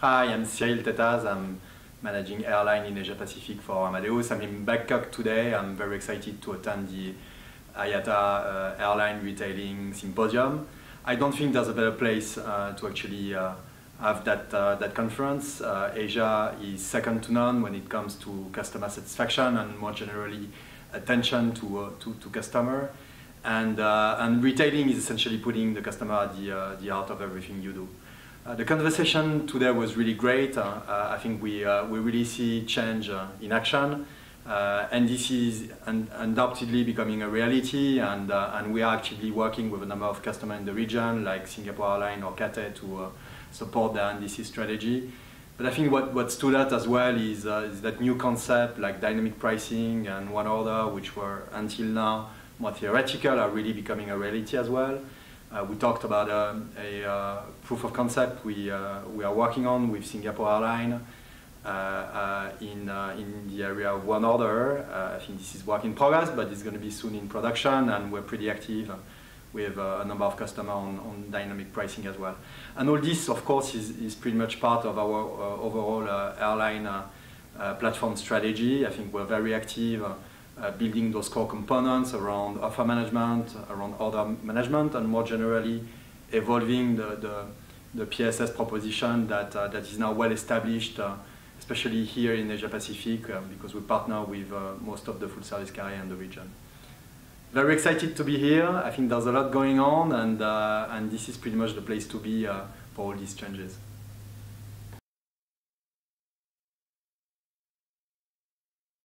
Hi, I'm Cyril Tetaz. I'm managing airline in Asia Pacific for Amadeus. I'm in Bangkok today. I'm very excited to attend the IATA Airline Retailing Symposium. I don't think there's a better place to actually have that conference. Asia is second to none when it comes to customer satisfaction and more generally attention to customer. And retailing is essentially putting the customer at the heart of everything you do. The conversation today was really great. I think we really see change in action, and this is undoubtedly becoming a reality. And we are actively working with a number of customers in the region, like Singapore Airlines or Cathay, to support their NDC strategy. But I think what stood out as well is that new concept like dynamic pricing and one order, which were until now more theoretical, are really becoming a reality as well. We talked about a proof of concept we are working on with Singapore Airlines in the area of one order. I think this is work in progress, but it's going to be soon in production, and we're pretty active with a number of customers on dynamic pricing as well. And all this, of course, is pretty much part of our overall airline platform strategy. I think we're very active building those core components around offer management, around order management, and more generally evolving the PSS proposition that is now well established, especially here in Asia Pacific, because we partner with most of the full service carrier in the region. Very excited to be here. I think there's a lot going on, and this is pretty much the place to be for all these changes.